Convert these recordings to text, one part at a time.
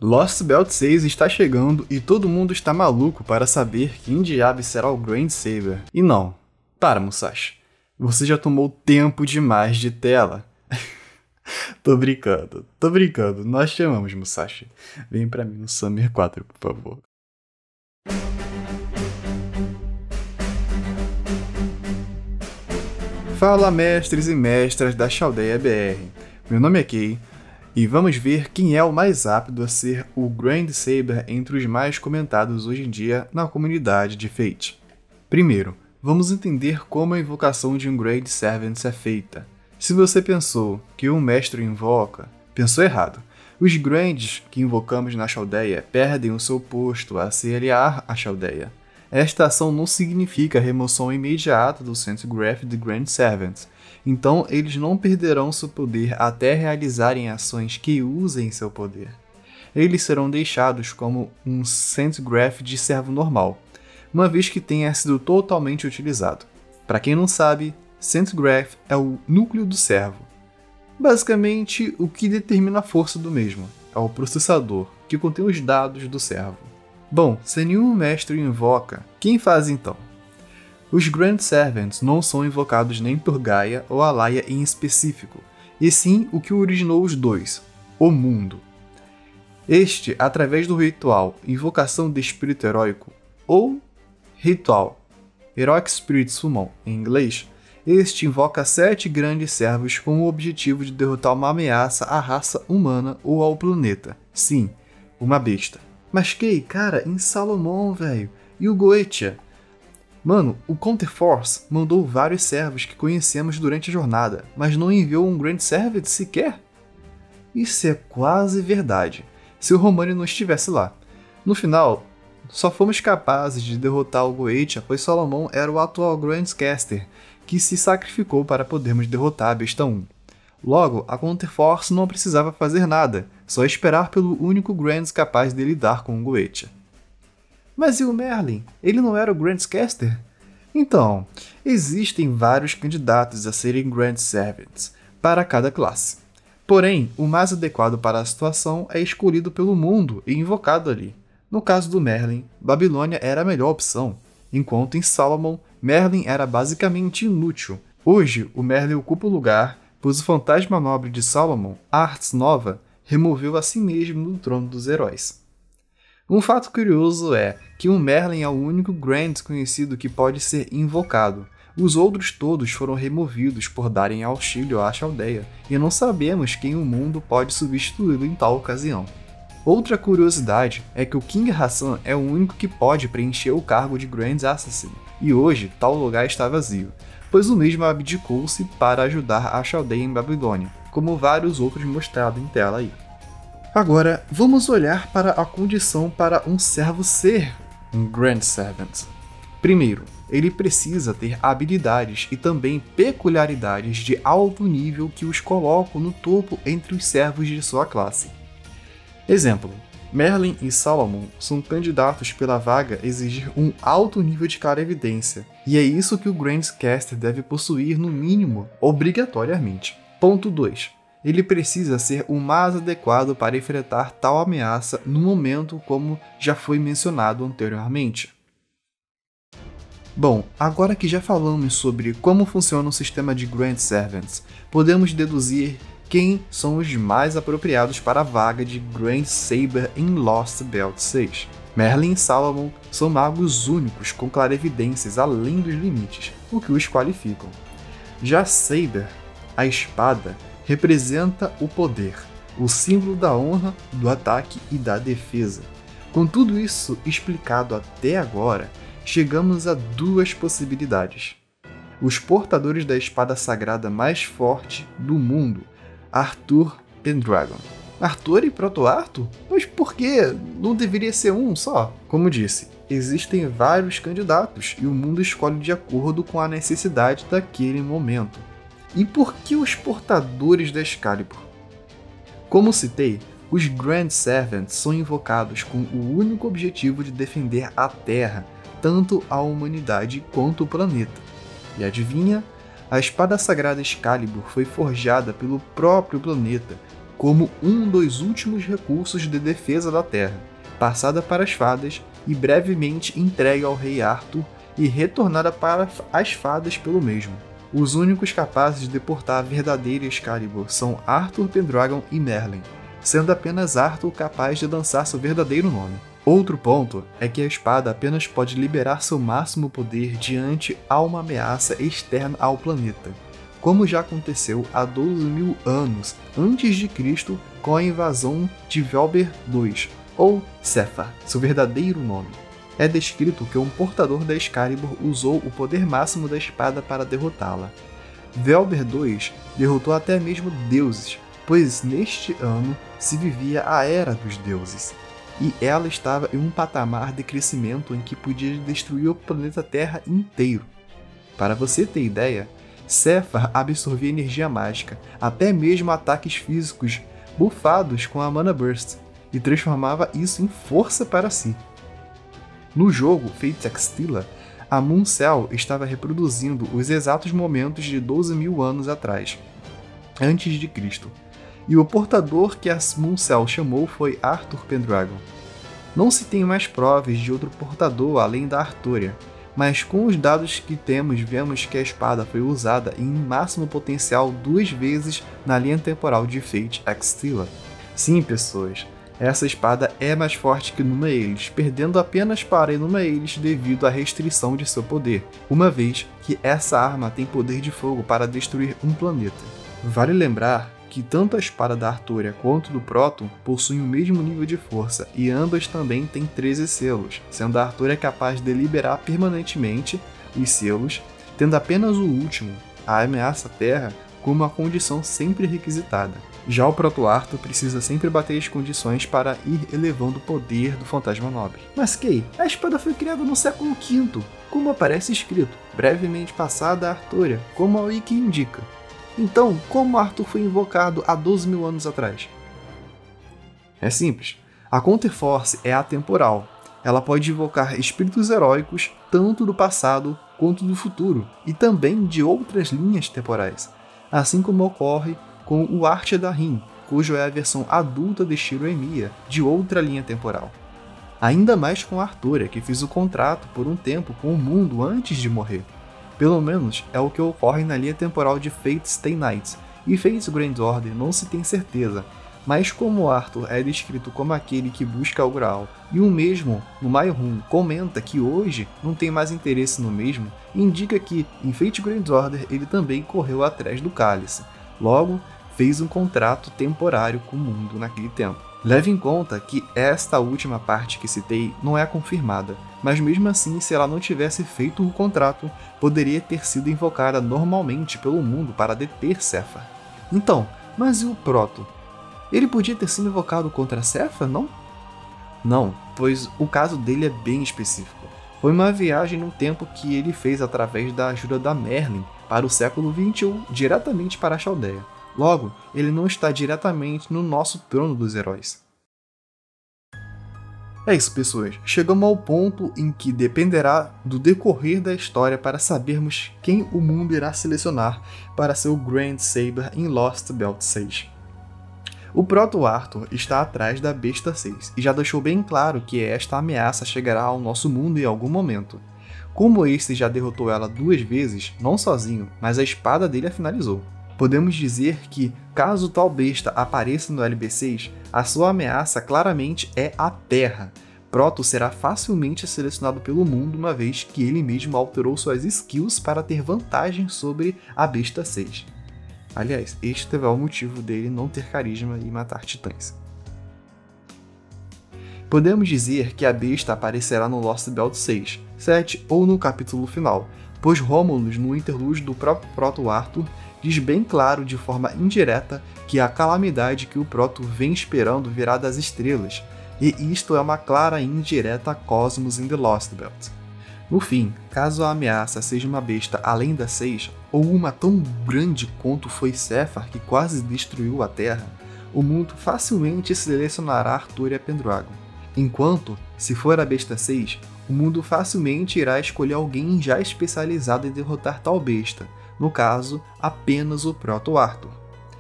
Lost Belt 6 está chegando e todo mundo está maluco para saber quem diabo será o Grand Saber. E não, para Musashi, você já tomou tempo demais de tela. Tô brincando, nós te amamos, Musashi. Vem pra mim no Summer 4, por favor. Fala, mestres e mestras da Chaldeia BR. Meu nome é Kei. E vamos ver quem é o mais apto a ser o Grand Saber entre os mais comentados hoje em dia na comunidade de Fate. Primeiro, vamos entender como a invocação de um Grand Servant é feita. Se você pensou que um mestre invoca, pensou errado. Os Grands que invocamos na Chaldeia perdem o seu posto a se aliar à Chaldeia. Esta ação não significa a remoção imediata do Centigraph de Grand Servants, então eles não perderão seu poder até realizarem ações que usem seu poder. Eles serão deixados como um Centigraph de servo normal, uma vez que tenha sido totalmente utilizado. Para quem não sabe, Centigraph é o núcleo do servo. Basicamente, o que determina a força do mesmo é o processador, que contém os dados do servo. Bom, se nenhum mestre invoca, quem faz então? Os Grand Servants não são invocados nem por Gaia ou Alaya em específico, e sim o que originou os dois, o mundo. Este, através do ritual Invocação de Espírito Heróico, ou ritual Heroic Spirit Summon em inglês, este invoca 7 grandes servos com o objetivo de derrotar uma ameaça à raça humana ou ao planeta. Sim, uma besta. Mas Kei, cara, em Salomon, velho, e o Goetia? Mano, o Counterforce mandou vários servos que conhecemos durante a jornada, mas não enviou um Grand Servant sequer? Isso é quase verdade, se o Romani não estivesse lá. No final, só fomos capazes de derrotar o Goetia, pois Salomon era o atual Grand Caster, que se sacrificou para podermos derrotar a Besta 1. Logo, a Counterforce não precisava fazer nada, só esperar pelo único Grand capaz de lidar com o Goetia. Mas e o Merlin? Ele não era o Grand Caster? Então, existem vários candidatos a serem Grand Servants, para cada classe. Porém, o mais adequado para a situação é escolhido pelo mundo e invocado ali. No caso do Merlin, Babilônia era a melhor opção, enquanto em Salomon, Merlin era basicamente inútil. Hoje, o Merlin ocupa o lugar, pois o fantasma nobre de Salomon, Arts Nova, removeu a si mesmo do trono dos heróis. Um fato curioso é que o Merlin é o único Grand conhecido que pode ser invocado. Os outros todos foram removidos por darem auxílio à Chaldeia, e não sabemos quem o mundo pode substituí-lo em tal ocasião. Outra curiosidade é que o King Hassan é o único que pode preencher o cargo de Grand Assassin, e hoje tal lugar está vazio, pois o mesmo abdicou-se para ajudar a Chaldeia em Babilônia, como vários outros mostrados em tela aí. Agora, vamos olhar para a condição para um servo ser um Grand Servant. Primeiro, ele precisa ter habilidades e também peculiaridades de alto nível que os colocam no topo entre os servos de sua classe. Exemplo, Merlin e Salomon são candidatos pela vaga exigir um alto nível de clarividência, e é isso que o Grand Caster deve possuir no mínimo, obrigatoriamente. Ponto 2. Ele precisa ser o mais adequado para enfrentar tal ameaça no momento como já foi mencionado anteriormente. Bom, agora que já falamos sobre como funciona o sistema de Grand Servants, podemos deduzir quem são os mais apropriados para a vaga de Grand Saber em Lost Belt 6. Merlin e Salomon são magos únicos com clarividências além dos limites, o que os qualificam. Já Saber, a espada, representa o poder, o símbolo da honra, do ataque e da defesa. Com tudo isso explicado até agora, chegamos a duas possibilidades. Os portadores da espada sagrada mais forte do mundo, Arthur Pendragon. Arthur e Proto-Arthur? Mas por que? Não deveria ser um só? Como disse, existem vários candidatos e o mundo escolhe de acordo com a necessidade daquele momento. E por que os portadores da Excalibur? Como citei, os Grand Servants são invocados com o único objetivo de defender a Terra, tanto a humanidade quanto o planeta. E adivinha? A espada sagrada Excalibur foi forjada pelo próprio planeta, como um dos últimos recursos de defesa da Terra, passada para as fadas e brevemente entregue ao rei Arthur e retornada para as fadas pelo mesmo. Os únicos capazes de deportar a verdadeira Excalibur são Arthur Pendragon e Merlin, sendo apenas Arthur capaz de lançar seu verdadeiro nome. Outro ponto é que a espada apenas pode liberar seu máximo poder diante a uma ameaça externa ao planeta, como já aconteceu há 12.000 anos antes de Cristo com a invasão de Velber II, ou Sephar, seu verdadeiro nome. É descrito que um portador da Excalibur usou o poder máximo da espada para derrotá-la. Velber II derrotou até mesmo deuses, pois neste ano se vivia a Era dos Deuses, e ela estava em um patamar de crescimento em que podia destruir o planeta Terra inteiro. Para você ter ideia, Sephar absorvia energia mágica, até mesmo ataques físicos bufados com a Mana Burst, e transformava isso em força para si. No jogo Fate Extilla, a Mooncell estava reproduzindo os exatos momentos de 12.000 anos atrás, antes de Cristo, e o portador que a Mooncell chamou foi Arthur Pendragon. Não se tem mais provas de outro portador além da Artúria, mas com os dados que temos vemos que a espada foi usada em máximo potencial 2 vezes na linha temporal de Fate Extilla. Sim, pessoas, essa espada é mais forte que Numa Elis, perdendo apenas para Numa Elis devido à restrição de seu poder, uma vez que essa arma tem poder de fogo para destruir um planeta. Vale lembrar que tanto a espada da Artúria quanto do Proto possuem o mesmo nível de força, e ambas também têm 13 selos, sendo a Artúria capaz de liberar permanentemente os selos, tendo apenas o último, a ameaça Terra, como uma condição sempre requisitada. Já o Proto Arthur precisa sempre bater as condições para ir elevando o poder do Fantasma Nobre. Mas Kay, a espada foi criada no século V, como aparece escrito, brevemente passada a Artúria, como a Wiki indica. Então, como Arthur foi invocado há 12.000 anos atrás? É simples. A Counterforce é atemporal. Ela pode invocar espíritos heróicos tanto do passado quanto do futuro, e também de outras linhas temporais, assim como ocorre com o Arte da Rin, cujo é a versão adulta de Shiro Emiya, de outra linha temporal. Ainda mais com a Artúria, que fez o contrato por um tempo com o mundo antes de morrer. Pelo menos é o que ocorre na linha temporal de Fate Stay Night, e Fate's Grand Order não se tem certeza, mas como Arthur é descrito como aquele que busca o Graal, e o mesmo no Mayhun comenta que hoje não tem mais interesse no mesmo, indica que em Fate Grand Order ele também correu atrás do Cálice, logo fez um contrato temporário com o mundo naquele tempo. Leve em conta que esta última parte que citei não é confirmada, mas mesmo assim, se ela não tivesse feito o contrato, poderia ter sido invocada normalmente pelo mundo para deter Sephar. Então, mas e o Proto? Ele podia ter sido invocado contra Sephar, não? Não, pois o caso dele é bem específico. Foi uma viagem no tempo que ele fez através da ajuda da Merlin para o século XXI, diretamente para a Chaldeia. Logo, ele não está diretamente no nosso trono dos heróis. É isso, pessoas. Chegamos ao ponto em que dependerá do decorrer da história para sabermos quem o mundo irá selecionar para ser o Grand Saber em Lost Belt 6. O Proto Arthur está atrás da Besta 6 e já deixou bem claro que esta ameaça chegará ao nosso mundo em algum momento. Como este já derrotou ela 2 vezes, não sozinho, mas a espada dele a finalizou. Podemos dizer que, caso tal besta apareça no LB6, a sua ameaça claramente é a Terra. Proto será facilmente selecionado pelo mundo uma vez que ele mesmo alterou suas skills para ter vantagem sobre a Besta 6. Aliás, este é o motivo dele não ter carisma e matar titãs. Podemos dizer que a besta aparecerá no Lost Belt 6, 7 ou no capítulo final, pois Romulus, no interlúdio do próprio Proto Arthur, diz bem claro de forma indireta que a calamidade que o Proto vem esperando virá das estrelas, e isto é uma clara e indireta a Cosmos in the Lost Belt. No fim, caso a ameaça seja uma besta além da 6, ou uma tão grande quanto foi Sephar que quase destruiu a Terra, o mundo facilmente selecionará Artúria Pendragon. Enquanto, se for a besta 6, o mundo facilmente irá escolher alguém já especializado em derrotar tal besta, no caso, apenas o Proto Arthur.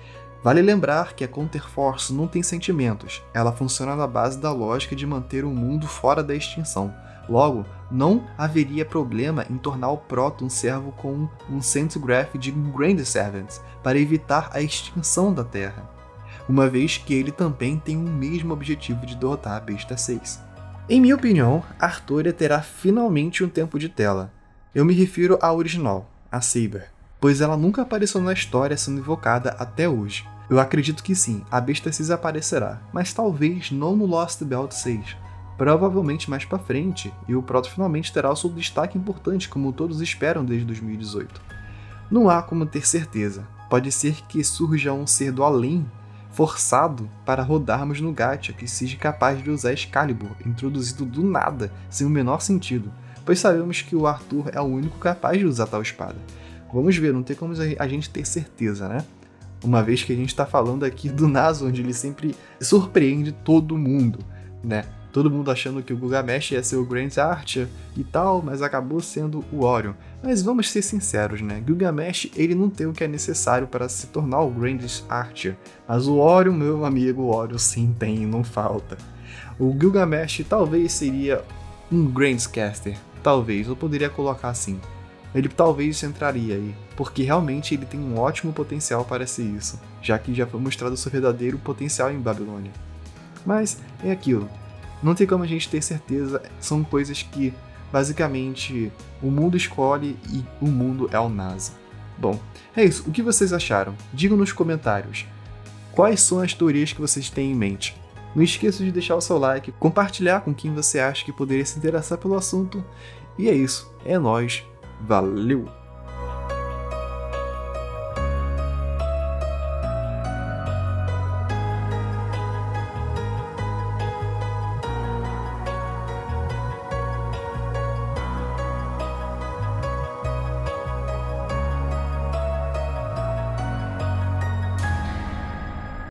Vale lembrar que a Counterforce não tem sentimentos, ela funciona na base da lógica de manter o mundo fora da extinção. Logo, não haveria problema em tornar o Proto um servo com um Centigraph de Grand Servants para evitar a extinção da Terra, uma vez que ele também tem o mesmo objetivo de derrotar a Besta 6. Em minha opinião, Artoria terá finalmente um tempo de tela. Eu me refiro à original, a Saber, pois ela nunca apareceu na história sendo invocada até hoje. Eu acredito que sim, a Besta 6 aparecerá, mas talvez não no Lost Belt 6. Provavelmente mais pra frente, e o Proto finalmente terá o seu destaque importante, como todos esperam desde 2018. Não há como ter certeza, pode ser que surja um ser do além, forçado para rodarmos no gacha que seja capaz de usar Excalibur, introduzido do nada, sem o menor sentido, pois sabemos que o Arthur é o único capaz de usar tal espada. Vamos ver, não tem como a gente ter certeza, né? Uma vez que a gente está falando aqui do Naso, onde ele sempre surpreende todo mundo, né? Todo mundo achando que o Gilgamesh ia ser o Grand Archer e tal, mas acabou sendo o Orion. Mas vamos ser sinceros, né? Gilgamesh, ele não tem o que é necessário para se tornar o Grand Archer. Mas o Orion, meu amigo, o Orion sim tem, não falta. O Gilgamesh talvez seria um Grandscaster, talvez, eu poderia colocar assim. Ele talvez entraria aí, porque realmente ele tem um ótimo potencial para ser isso, já que já foi mostrado seu verdadeiro potencial em Babilônia. Mas é aquilo, não tem como a gente ter certeza, são coisas que basicamente o mundo escolhe e o mundo é o NASA. Bom, é isso, o que vocês acharam? Digam nos comentários, quais são as teorias que vocês têm em mente? Não esqueça de deixar o seu like, compartilhar com quem você acha que poderia se interessar pelo assunto, e é isso, é nóis. Valeu!